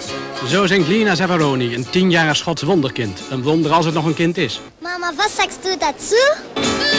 Zo zingt Lena Zavaroni, een 10-jarig Schots wonderkind. Een wonder als het nog een kind is. Mama, was sagst du dazu?